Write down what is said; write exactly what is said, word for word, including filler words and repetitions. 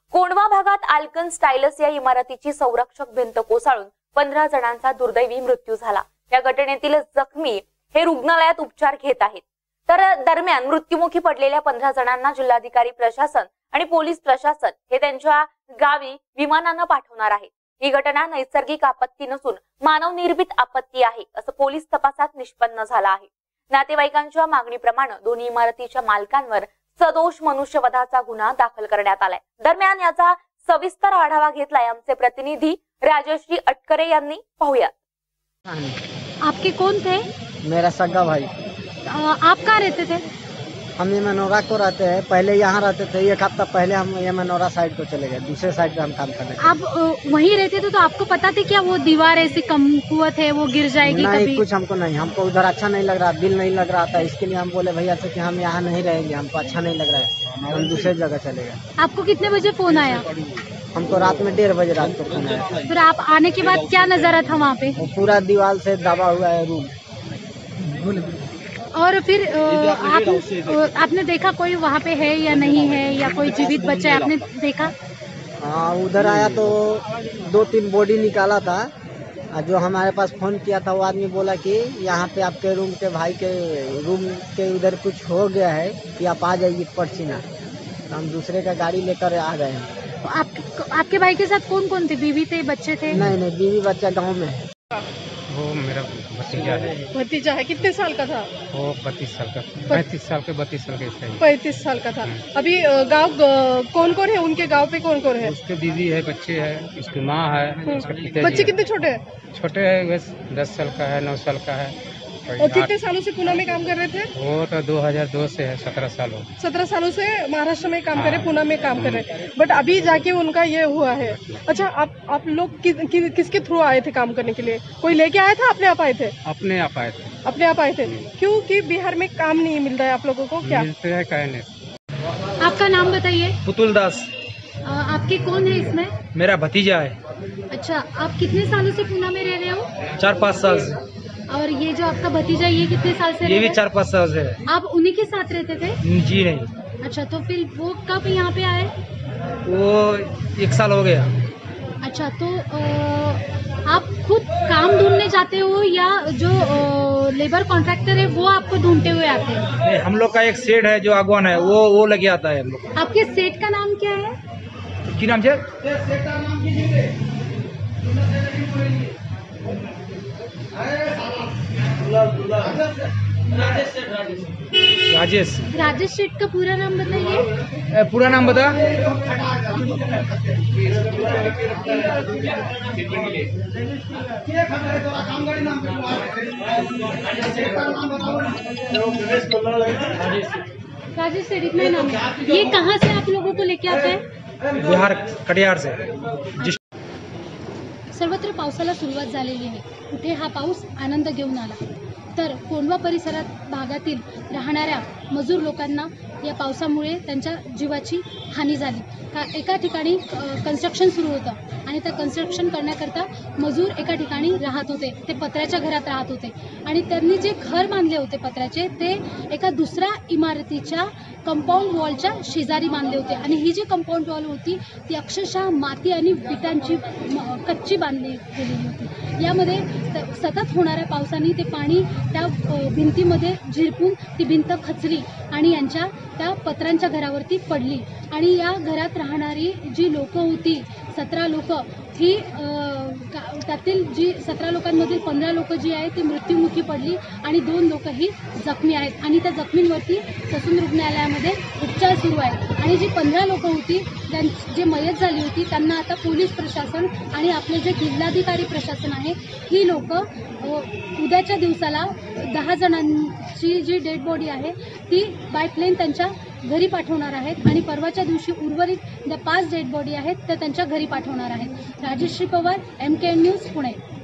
कोंढवा भागात आल्कन स्टाईलस या इमारतीची संरक्षक भिंत कोसळून पंधरा जणांचा दुर्दैवी मृत्यू झाला। या घटनेतील जखमी हे रुग्णालयात उपचार घेत आहेत। तर दरम्यान मृत्युमुखी पडलेल्या पंधरा जणांना जिल्हाधिकारी प्रशासन आणि पोलीस प्रशासन हे त्यांच्या गावी विमानानं पाठवणार आहे। ही घटना नैसर्गिक आपत्ती नसून मानवनिर्मित आपत्ती आहे असं पोलीस तपासात निष्पन्न झालं आहे। नातेवाईकांच्या मागणीप्रमाणे दोन्ही इमारतीच्या मालकांवर सदोष मनुष्यवधाचा गुन्हा दाखल करण्यात आलाय। दरम्यान याचा सविस्तर आढावा घेतलाय आमचे प्रतिनिधी राजश्री अटकरे यांनी। पाहूयात। आपके कौन थे? मेरा सगा भाई। आप कहाँ रहते थे? हम ये मनोरा को रहते हैं, पहले यहाँ रहते थे। एक हफ्ता पहले हम ये मनोरा साइड को चले गए, दूसरे साइड पे हम काम कर रहे थे। आप वहीं रहते थे तो आपको पता था क्या वो दीवार ऐसी कमकुवत है, वो गिर जाएगी नहीं, कभी? कुछ हमको नहीं, हमको उधर अच्छा नहीं लग रहा, दिल नहीं लग रहा था। इसके लिए हम बोले भैया से कि हम यहाँ नहीं रहेंगे, हमको अच्छा नहीं लग रहा है, हम दूसरे जगह चले गए। आपको कितने बजे फोन आया? हमको रात में डेढ़ बजे रात को फोन आया। फिर आप आने के बाद क्या नजारा था वहाँ पे? वो पूरा दीवार से दबा हुआ है रूम। और फिर आप आपने देखा कोई वहाँ पे है या नहीं है, या कोई जीवित बच्चा है, आपने देखा? हाँ, उधर आया तो दो तीन बॉडी निकाला था। जो हमारे पास फोन किया था वो आदमी बोला कि यहाँ पे आपके रूम के भाई के रूम के उधर कुछ हो गया है कि आप आ जाइए पर्चिना। तो हम दूसरे का गाड़ी लेकर आ गए हैं। तो आप आपके भाई के साथ कौन कौन थे? बीवी थे, बच्चे थे? नहीं नहीं, बीवी बच्चा गाँव में है। वो मेरा भतीजा है। भतीजा है, कितने साल का था? वो बत्तीस साल का, पैंतीस साल के बत्तीस साल के चाहिए। पैंतीस साल का था। अभी गांव कौन कौन है? उनके गांव पे कौन कौन है? उसके बीवी है, बच्चे है, उसकी माँ है, उसके पिताजी बच्चे है। कितने छोटे हैं? छोटे है, वैसे दस साल का है, नौ साल का है। और कितने सालों से पुणे में काम कर रहे थे? वो तो दो हज़ार दो से है, सत्रह साल हो। सत्रह सालों से महाराष्ट्र में काम कर रहे, पुणे में काम कर रहे, बट अभी जाके उनका ये हुआ है। अच्छा, आप आप लोग कि, कि, किसके थ्रू आए थे काम करने के लिए? कोई लेके आया था, अपने आप आए थे? अपने आप आए थे। अपने आप आए थे। क्यों कि बिहार में काम नहीं मिल रहा है आप लोगों को? क्या मिलते है कहने। आपका नाम बताइए। पुतुल दास। आपके कौन है इसमें? मेरा भतीजा है। अच्छा, आप कितने सालों से पुणे में रह रहे हो? चार पाँच साल से। और ये जो आपका भतीजा, ये कितने साल से? ये भी चार पाँच साल से है। आप उन्हीं के साथ रहते थे? जी नहीं। अच्छा, तो फिर वो कब यहाँ पे आए? वो एक साल हो गया। अच्छा, तो आ, आप खुद काम ढूंढने जाते हो या जो आ, लेबर कॉन्ट्रैक्टर है वो आपको ढूंढते हुए आते हैं? नहीं, हम लोग का एक सेठ है जो अगवान है, वो वो लगे आता है हम लोग। आपके सेठ का नाम क्या है? की नाम है? राजेश। राजेश सेठ का पूरा नाम बताइए। पूरा नाम बता। राजेश सेठ, इतना नाम है। ये कहाँ से आप लोगों को लेके आते हैं? बिहार कटिहार से। सर्वत्र पावसाला सुरुवात झालेली आहे। कुठे हा पाऊस आनंद घेऊन आला तर कोंढवा परिसरात भागातील राहणाऱ्या मजूर लोकांना या पावसामुळे त्यांच्या जीवाची हानी झाली। का एका ठिकाणी कन्स्ट्रक्शन सुरू होतं आणि त्या कन्स्ट्रक्शन करण्याकरता मजूर एका ठिकाणी राहत होते, ते पत्र्याच्या घरात राहत होते आणि त्यांनी जे घर बांधले होते पत्र्याचे, ते एका दुसऱ्या इमारतीच्या कंपाऊंड वॉलच्या शेजारी बांधले होते आणि ही जी कंपाऊंड वॉल होती ती अक्षरशः माती आणि विटांची कच्ची बांधली गेलेली होती। यामध्ये सतत होणाऱ्या पावसाने ते पाणी त्या भिंतीमध्ये झिरपून ती भिंत खचली आणि यांच्या त्या पत्र्यांच्या घरावरती पडली आणि या घरात राहणारी जी लोक होती, सतरा लोक, ही त्यातील जी सतरा लोकांमधील पंधरा लोक जी आहेत ती मृत्युमुखी पडली आणि दोन लोक ही जखमी आहेत आणि त्या जखमींवरती ससून रुग्णालयामध्ये उपचार सुरू आहेत आणि जी पंधरा लोक होती जे मयत झाली होती त्यांना आता पोलीस प्रशासन आणि आपले जे जिल्हाधिकारी प्रशासन आहे ही लोक उद्याच्या दिवसाला दहा जणांची जी डेड बॉडी आहे ती बाय प्लेन त्यांच्या घरी पाठवणार आहेत आणि परवाच्या दिवशी उर्वरित ज्या पाच डेड बॉडी आहेत त्या त्यांच्या घरी पाठवणार आहेत। Rajshree Pawar, M K N news, Pune.